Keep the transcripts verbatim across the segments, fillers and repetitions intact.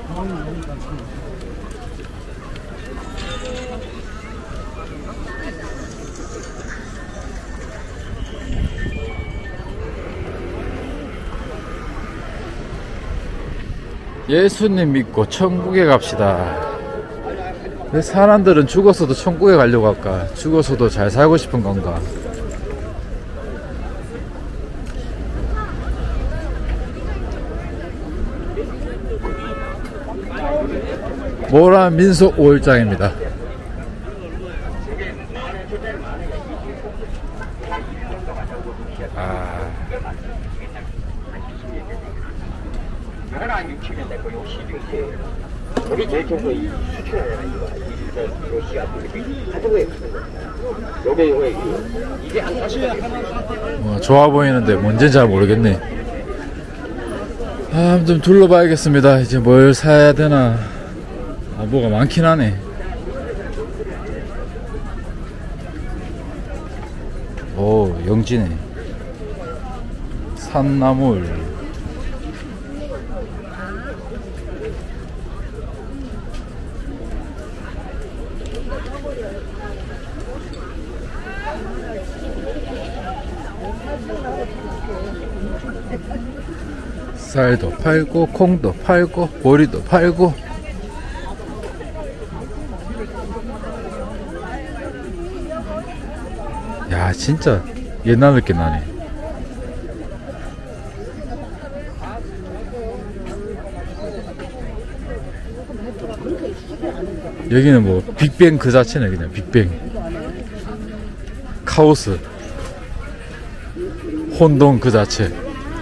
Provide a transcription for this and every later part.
예수님 믿고 천국에 갑시다. 왜 사람들은 죽어서도 천국에 가려고 할까? 죽어서도 잘 살고 싶은 건가? 모란 민속 오일장입니다. 아. 우리 제일 좋은 이 수출하는 이거 러시아 가지고에 요게 요게 이게 한 사십 어, 좋아 보이는데 뭔지 잘 모르겠네. 아, 좀 둘러봐야겠습니다. 이제 뭘 사야 되나. 아, 뭐가 많긴 하네. 오, 영지네. 산나물. 쌀도 팔고 콩도 팔고 보리도 팔고. 야, 진짜 옛날 느낌 나네. 여기는 뭐 빅뱅 그 자체네. 그냥 빅뱅, 카오스, 혼동 그 자체.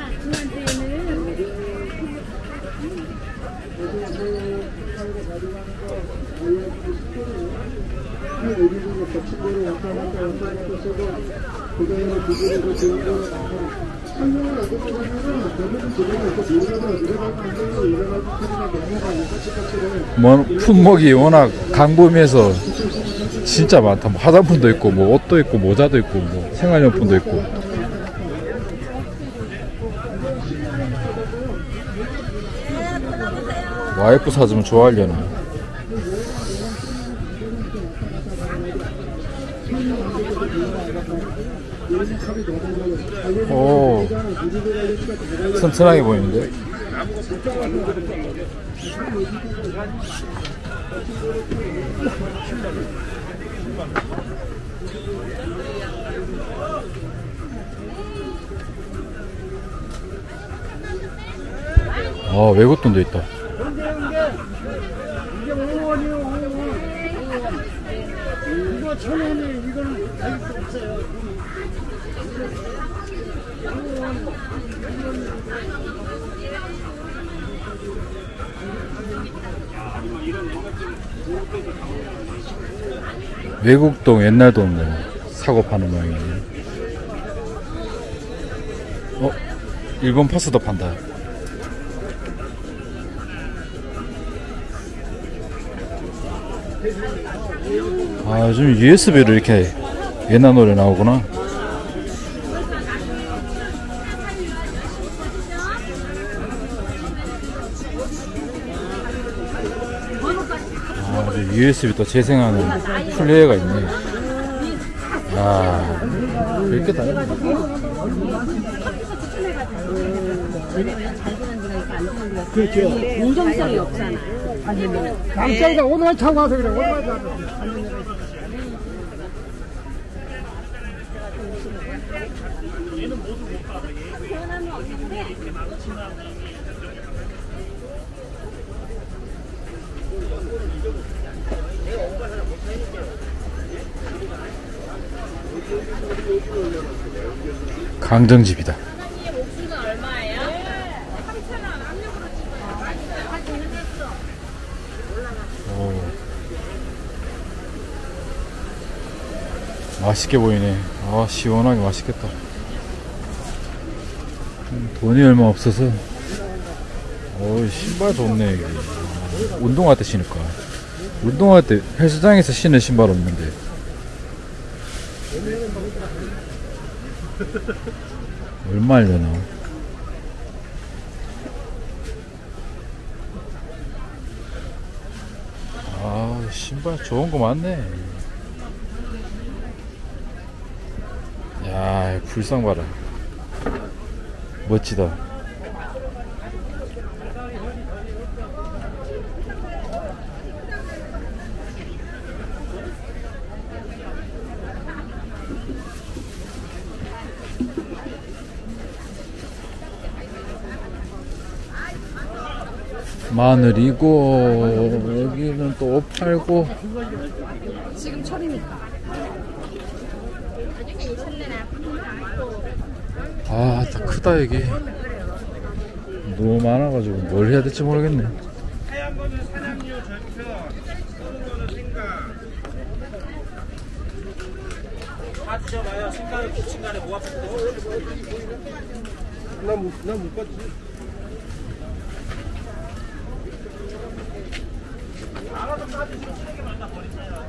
뭐 품목이 워낙 강범위해서 진짜 많다. 뭐 화장품도 있고, 뭐 옷도 있고, 모자도 있고, 뭐 생활용품도 있고. 와이프 사주면 좋아하려나. 오, 튼튼하게 보이는데? 아, 외국 돈도 있다. 이게 오 원이요, 오 원. 이거 천 원에 이거는 가격도 없어요. 외국동 옛날 돈 뭐 사고 파는 모양이네. 어? 일본 파스도 판다. 아, 요즘 유에스비로 이렇게 옛날 노래 나오구나. 아, 유에스비 또 재생하는 플레이어가 있네. 아, 이렇게 다르네. 그렇죠. 공정성이 없잖아. 남자가 오늘 타고 와서 그래. 오늘 타고. 강정집이다. 오, 맛있게 보이네. 아, 시원하게 맛있겠다. 돈이 얼마 없어서. 오, 신발 좋네. 여기. 운동할 때 신을까? 운동할 때 헬스장에서 신는 신발 없는데. 얼마 하려나? 신발 좋은 거 많네. 야, 불상 봐라. 멋지다. 마늘이고, 여기는 또 옷 팔고. 지금 철이니까. 아, 다 크다 여기. 너무 많아가지고 뭘 해야 될지 모르겠네. 하얀 거는 사냥류 절표, 소금으로 생각. 다 드셔봐요. 생각을 기침간에 뭐 아프고. 난못 봤지. 알아서 싸주시면 쓰레기 만나 버리세요.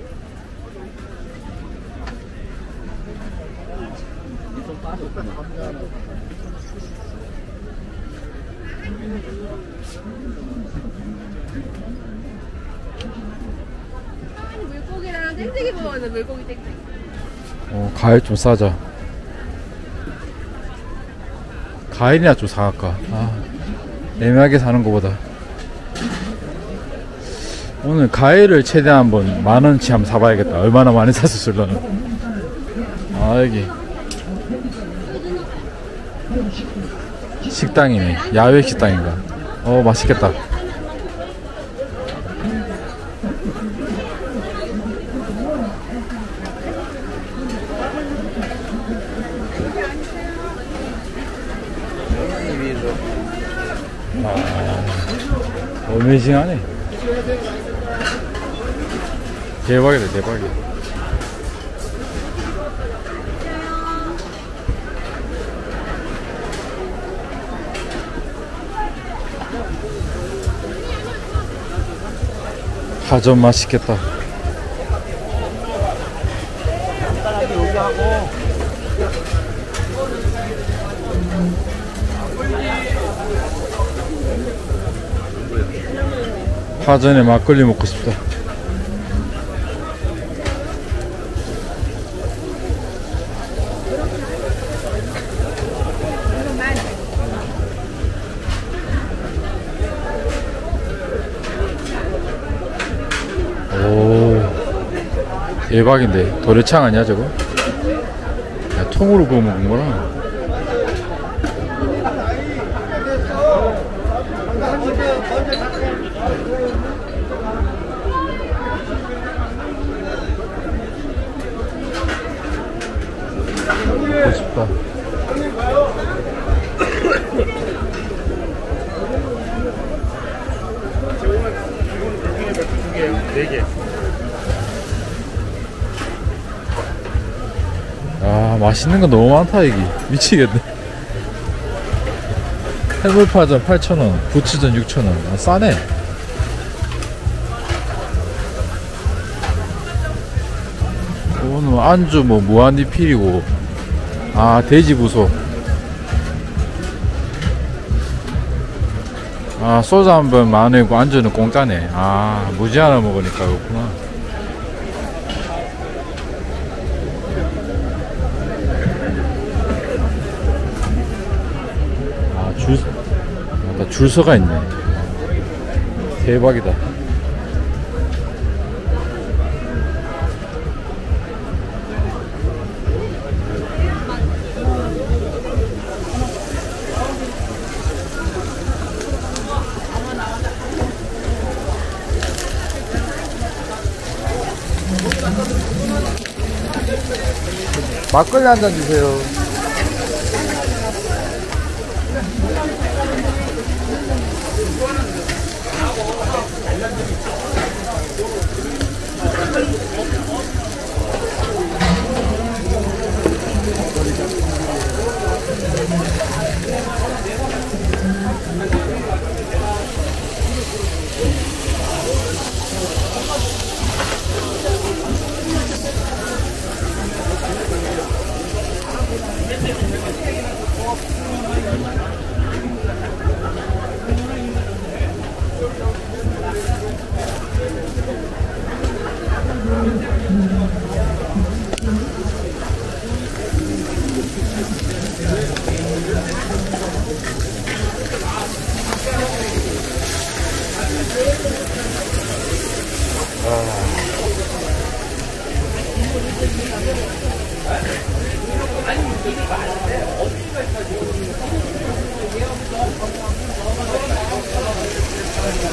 물고기랑 땡땡이 먹었는데 물고기 땡땡이. 어, 과일 좀 싸자. 과일이나 좀 사갈까. 아, 애매하게 사는 것보다. 오늘 과일을 최대한 한번 만원치 한번 사봐야겠다. 얼마나 많이 샀을려나. 아, 여기 식당이네. 야외 식당인가. 어, 맛있겠다. 아, 어메이징하네. 대박이다, 대박이야. 파전 맛있겠다. 파전에 막걸리 먹고 싶다. 오, 대박인데. 도래창 아니야 저거? 야, 통으로 구워 먹은거나. 먹고 싶다. 네 개. 아, 맛있는 거 너무 많다 여기. 미치겠네. 해물파전 팔천 원, 부추전 육천 원. 아, 싸네. 오늘 안주 뭐 무한리필이고. 아, 돼지부소. 아, 소주 한 번 만 원이고 안주는 공짜네. 아, 무제한을 먹으니까 그렇구나. 아, 줄, 아, 줄서가 있네. 대박이다. 막걸리 한 잔 주세요.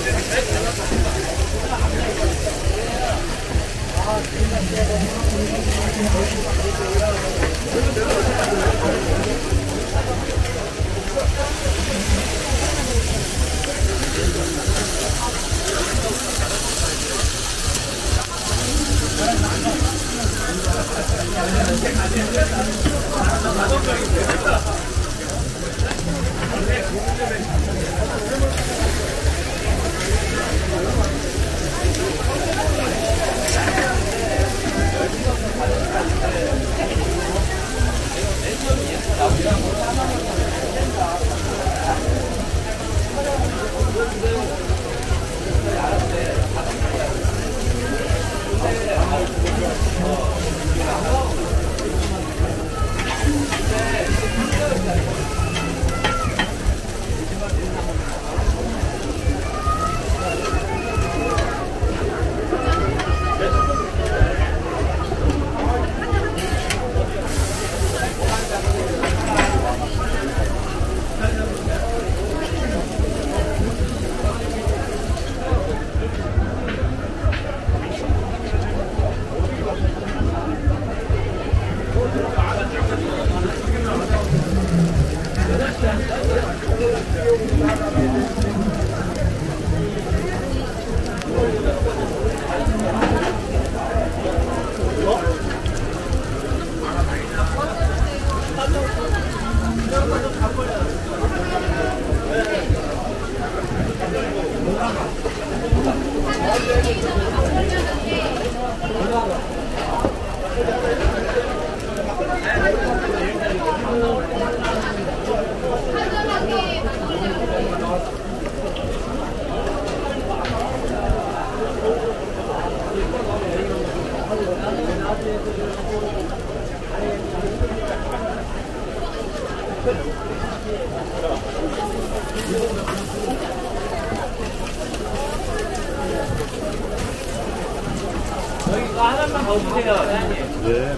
하나만 더 주세요, 사장님. 예.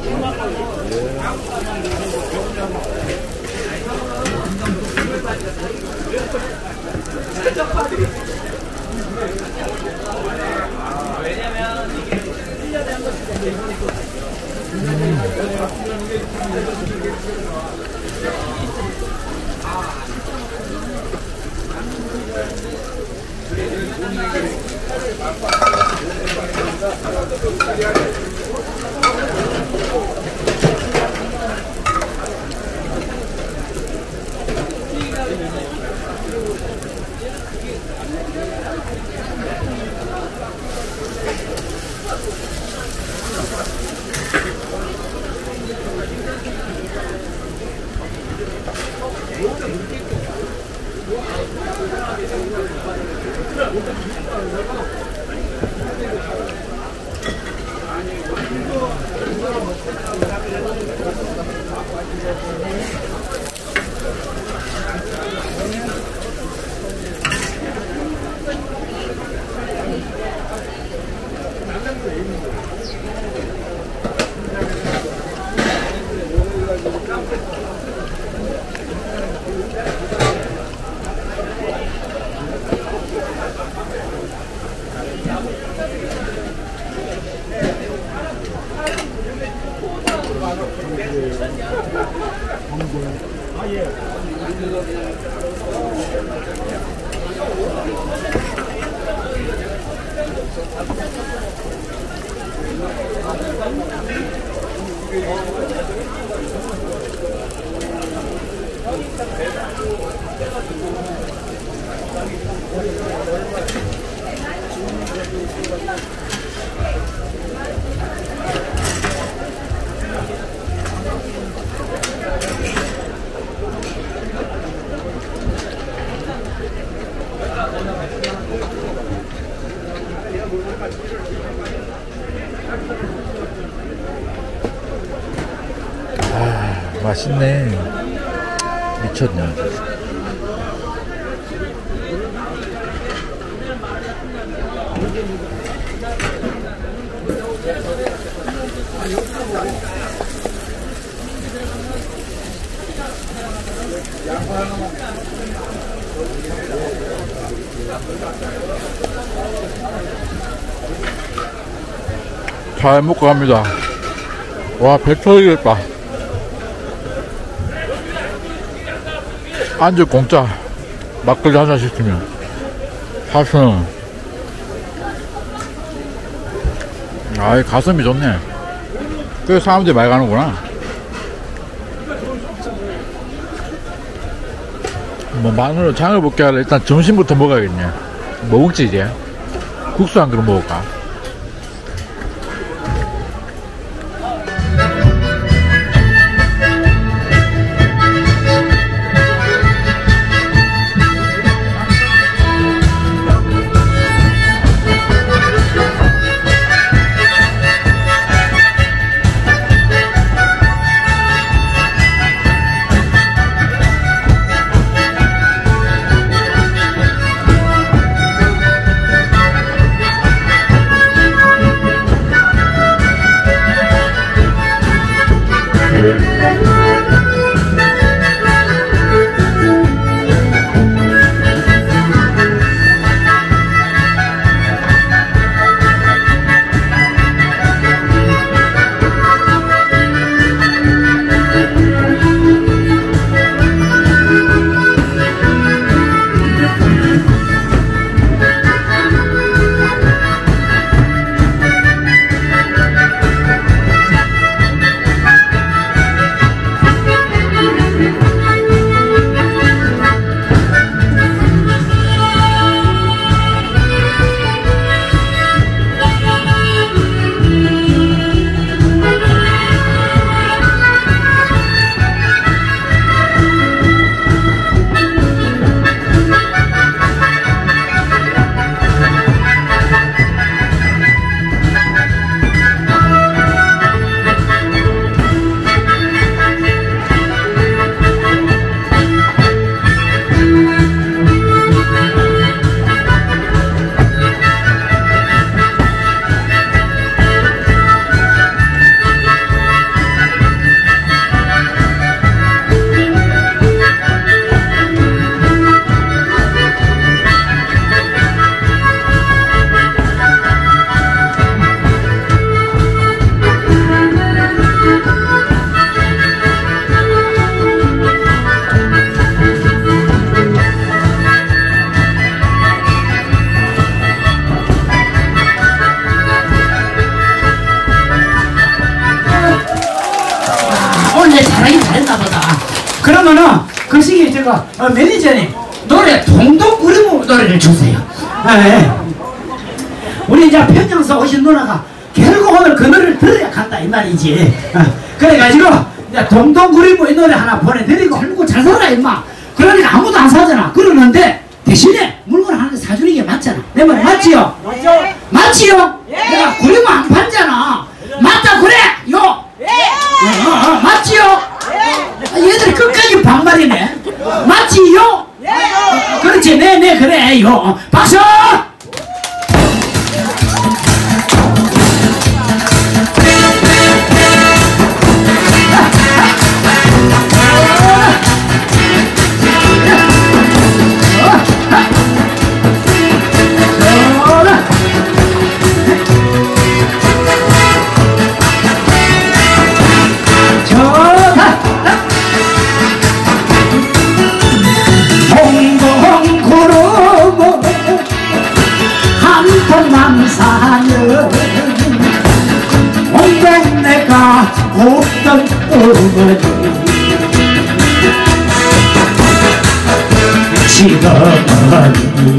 왜냐면 이게 일 년에 한 번씩 되니까. 아, 맛있네. 미쳤냐. 양파 하나만. 잘 먹고 갑니다. 와, 배 터지겠다. 안주 공짜. 막걸리 한잔 시키면 사천 원. 아이, 가성비 좋네. 그래서 사람들이 많이 가는구나. 뭐 마늘 장을 볼게 하려 일단 점심부터 먹어야겠네. 뭐 먹지 이제? 국수 한 그릇 먹을까? 그러면은 그 시기에 제가 어, 매니저님 노래 동동 구리무 노래를 주세요. 네. 우리 이제 평양서 오신 누나가 결국 오늘 그 노래를 들어야 간다 이 말이지. 어. 그래가지고 이제 동동 구리무 이 노래 하나 보내드리고 결국 잘 살아 임마. 그러니까 아무도 안 사잖아. 그러는데 대신에 물건 하나 사주는 게 맞잖아. 내 말 맞지요? 맞죠? 맞지요? 예. 내가 구리무 안 팔잖아. 맞다 그래 요. 예. 어, 어, 어, 맞지요? 얘들이 끝까지 반말이네. 맞지요? 예. 어, 그렇지. 네네 네, 그래요. 박수! 없던 어머니 지금은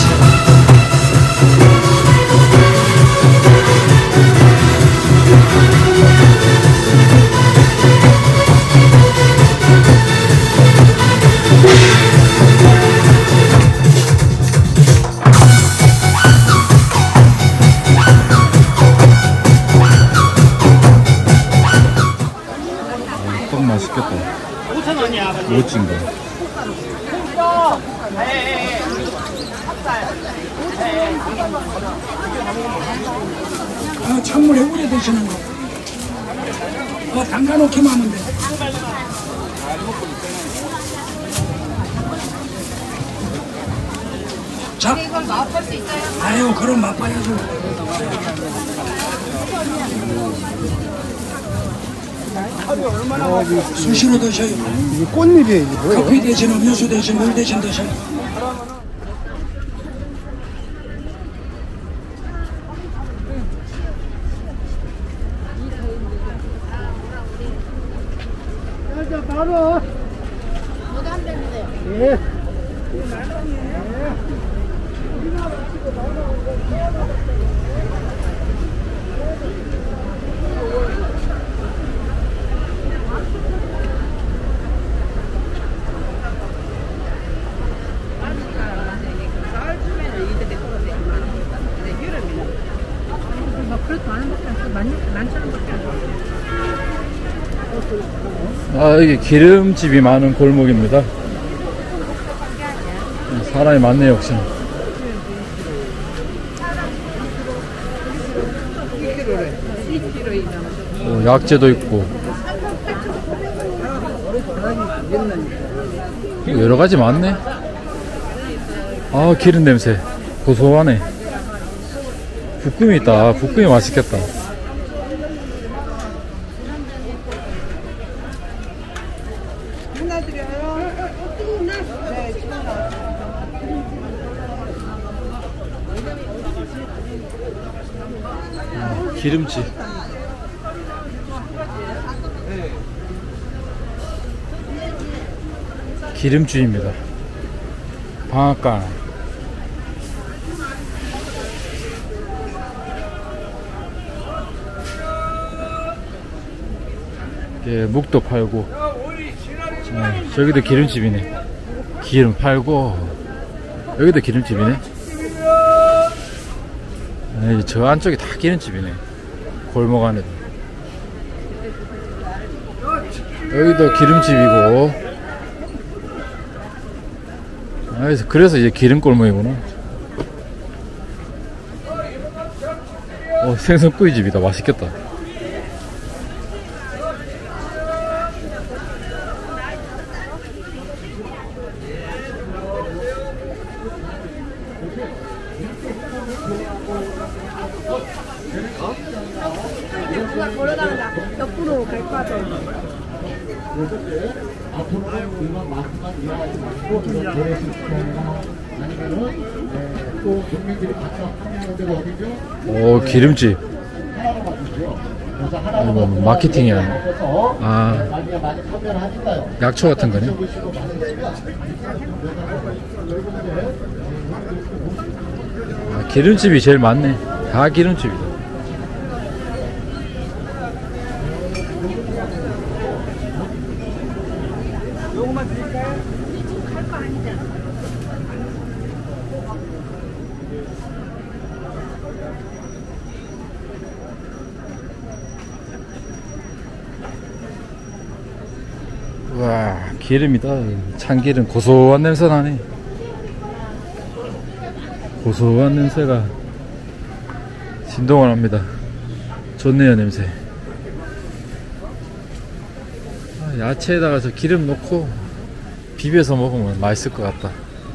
맛있겠다. 멋진 거. 어, 찬물에 우려 드시는 거. 어, 담가 놓기만 하면 돼. 자, 이걸 맛볼 수 있어요? 아유, 그럼 맛봐야죠. 수시로 드셔요. 이게 꽃잎이에요, 이게 뭐예요? 커피 대신 음료수 대신 물 대신 드셔요. 아, 여기 기름집이 많은 골목입니다. 사람이 많네요, 역시. 어, 약재도 있고 여러 가지 많네. 아, 기름 냄새 고소하네. 볶음이 있다. 볶음이 맛있겠다. 기름집. 기름주입니다. 방앗간. 예, 묵도 팔고. 네, 저기도 기름집이네. 기름 팔고. 여기도 기름집이네. 네, 저 안쪽이 다 기름집이네. 골목 안에도. 여기도 기름집이고. 아, 그래서 이제 기름골목이구나. 어, 생선구이집이다. 맛있겠다. 누가 걸어다가 옆으로 갈 것 같아. 오, 기름집. 이거 마케팅이야. 아, 약초 같은 거네. 아, 기름집이 제일 많네. 다 기름집이다. 와, 기름이다. 참기름 고소한 냄새 나네. 고소한 냄새가 진동을 합니다. 좋네요, 냄새. 아, 야채에다가 저 기름 넣고 비벼서 먹으면 맛있을 것 같다.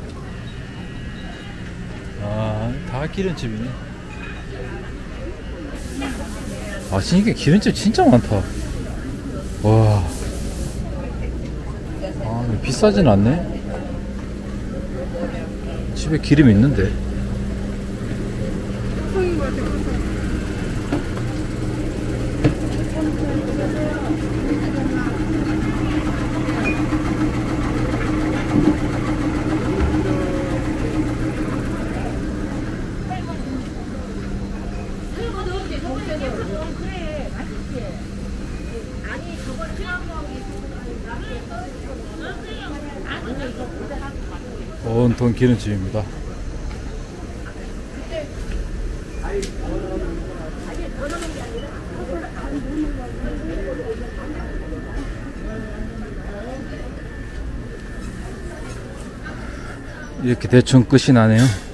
아, 다 기름집이네. 아, 진짜 기름집 진짜 많다. 와. 아, 비싸진 않네. 집에 기름 있는데. 온통 기름집입니다. 이렇게 대충 끝이 나네요.